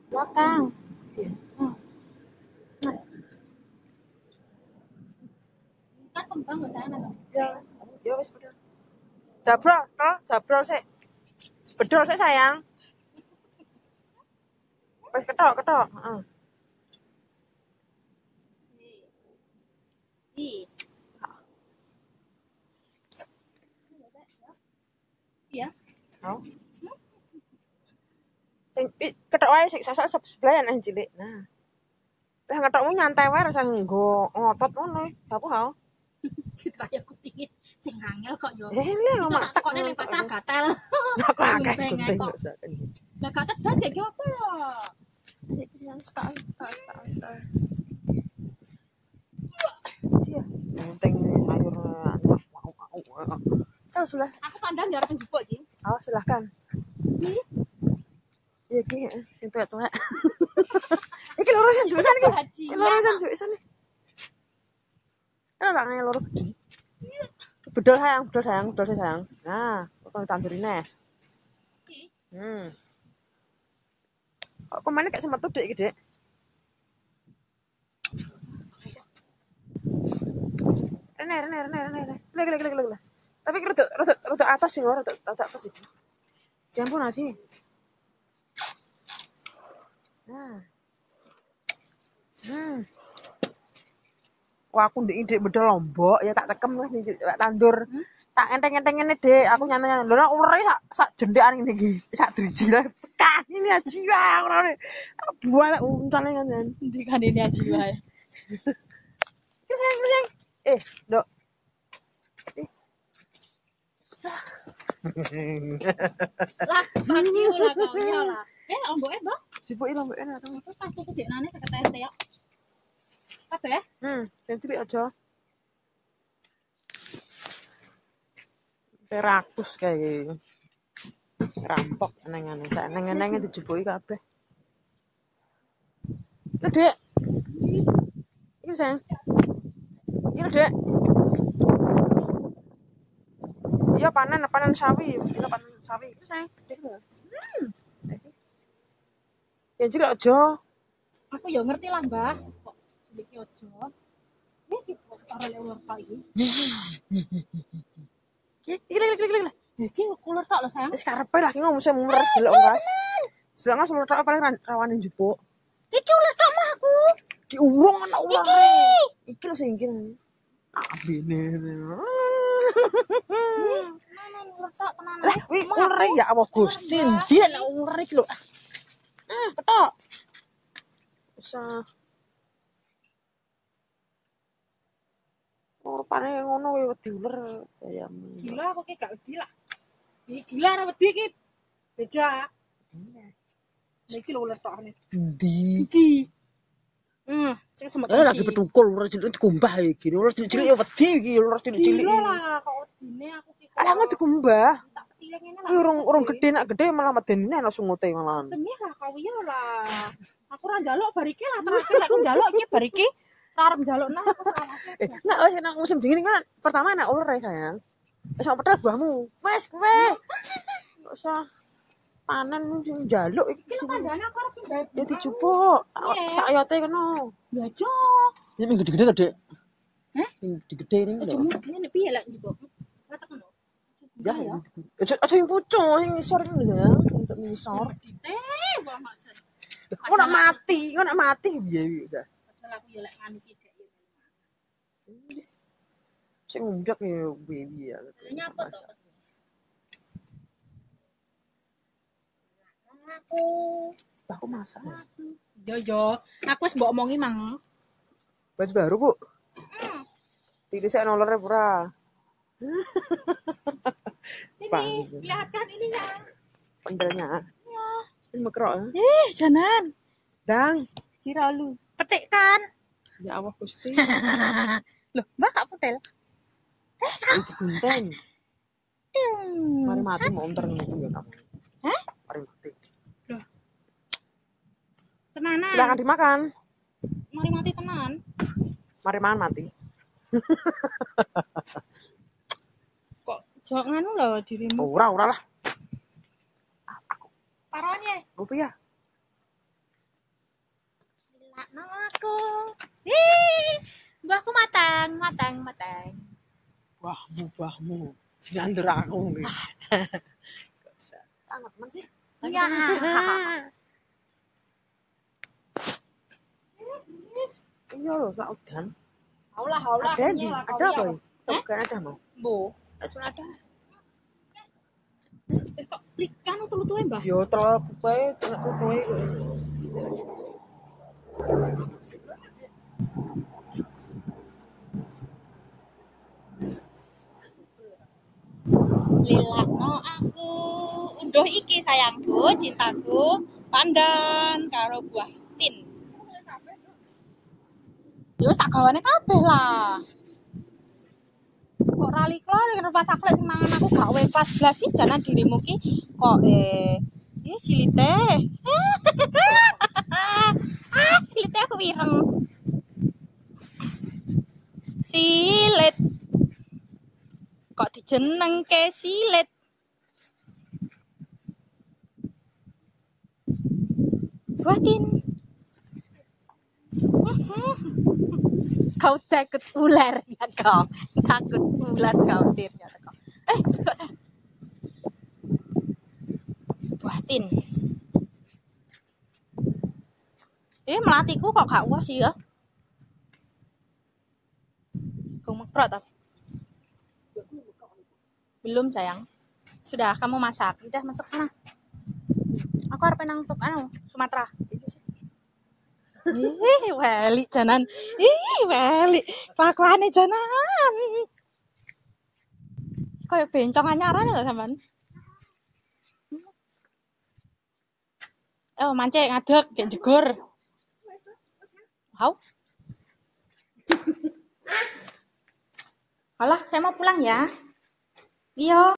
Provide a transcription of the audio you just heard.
Belakang. Iya. Kan kembang nggak sana dong. Ya, ya wis bedol. Jabrol sik. Bedol sik sayang. Wis ketok. Heeh. Iya. Oh. Sing ketok wae sik sosok sebelahan yang cilik. Nah. Lah ngetokmu nyantai wae rasa nggo ngotot ngono. Apa hao? Kita ya kutingin sing angel kok yo. Lha Itu mak tak kokne ning pasar gatel. aku akeh Gunting gunting kok. kok sak. Lah gatel dan kayak apa ya? Iki sing stak. Iya. Gunting sayur mau. Terus lah. Aku pandang di arah jupuk iki. Oh, silahkan. Iki Iya ki, sing tuwek-tuwek. Iki loro sing juisan iki. haji. Loro sing juisan iki. Lah nang loro gede. Bedol sayang. Nah, kok tandurine. Kok pemane gak sempat tuh iki, Dek? Rene. Lha. Tapi rada atas sih, rada atas iki. Campur nasi. Nah. Wah, aku ndek ide bedol lombok ya tak tekem wis tak tandur. Tak enteng-enteng ngene, Dek. Aku nyantai. Lho nek ulere sak jendekan ngene iki. Sak driji lah. Kak, ini aji wae ora. Buat uncane kan. Ndi kan ini haji wae. Keseng. Nduk. Lah, pagi lah kau ya lah. Omboke, Bang. Sipuki lomboke ana. Aku pas tuku deknane kata teh ya. Kabeh? Sing cilik aja. Terakus kae. Rampok neng-neng sak neng-nenge dijupuki kabeh. Lah, Dek. Iki sayang. Iki lho, Dek. Iya panen sawi. Iki panen sawi. Iki sayang. Dek lho. Ya cilik aja. Aku ya ngerti lah, Mbah. Kok iki aja. Iki setara lek ular tak iki. Iki. Iki ular tak lho, sayang. Wis karepe lah ki ngomong muler delok ngas. Delok ngas ular tok paling rawane njupuk. Iki ular tak mah aku. Ki uwong ana ular. Iki lho sing iki. Abine. Tenanan ular tak tenanan. Lah, wi ular ya apa Gusti? Ndi nek ular iki lho. Ketok. Usah. Rupane ngono kowe wedi ular kaya. Gila aku ki gak wedi lah. Iki gila ora wedi iki. Beda. Iki lho ular tak ne. Ndi? Iki. Sing semut. Lagi petukul ular cilik dikumbah iki. Ular cilik ya wedi iki ular cilik-cilik. Gila lah kok wedine aku ki. Ala mau dikumbah. Tak tiling ngene Ki urung gede nak gede malah medeni ana sungute malahan. Benih lah kau ya lah. Aku ora njaluk bar iki lah terakhir aku njaluk iki bar iki. Karep njalukna aku salah. Enggak wis nang musim dingin kan pertama enak ular ya sayang. Wis mau petel buahmu. Wes kowe. Enggak usah panen njaluk iki. Iki kandhane aku arep gawe. Ya dijupuk. Sak ayote kono. Ya jo. Ini ming gede-gede to, Dek? Heh? Ming gede ini lho. Ini piye lek njupuk? Ngatek ngono. Ya. Aja yang pucuk, yang ngisor ini lho ya. Untuk ngisor. Gede banget jan. Kok nak mati piye bisa. Padahal aku ya lek nganu ki dek ya. Sing ngumbyek ya piye ya. Nyapa to? Aku masak. Yo. Aku wis mbok omongi mang. Baju baru, Bu. Tirisnya nolornya pura. Ini, lihatkan ininya. Pendelnya. Ya. Ini mekrok. Janan. Dang. Siralu. Petik kan? Ya Allah Gusti. Loh, Mbak gak pedel. Itu gunting. Mari mati mau onter itu ya kamu. Hah? Mari mati. Loh. Tenanan. Silakan dimakan. Mari mati tenan. Mari makan mati. Kok jok nganu lho dirimu. Ora lah. Taruhannya. Rupiah. No aku. Ih, mbahku matang. Bahmu. Jangan ndur aku nggih. Gak usah. Anget men sih. Iya. Iya lho, sak udan. Haulah. Ada di, ada apa ya? Bukan ada mau. Bu. Ada. Kok plikan utul-utule, Mbah? Yo telep bae, telep bae. Lilakno aku. Unduh iki sayangku, cintaku, pandan karo buah tin. Ya wis tak gawane kabeh lah. Kok rali klore rumah sakit sing mangan aku gak wae kelas 11 sih janan dirimu ki kok silite. Silite aku ireng. Silit. Kok dijenengke silit? Buatin. Kau takut ular ya kau. Takut ular kau ternyata kau. Kok saya buatin. Melatiku kok gak uas sih ya? Kau mekrot tapi. Belum sayang. Sudah kamu masak. Udah masuk sana. Aku harus nang Sumatera. Weli janan. Weli. Kelakuane janan. Kayak bencong anyaran lho sampean. Mancing ngadeg kayak jegur. Hau. Alah, saya mau pulang ya. Iya.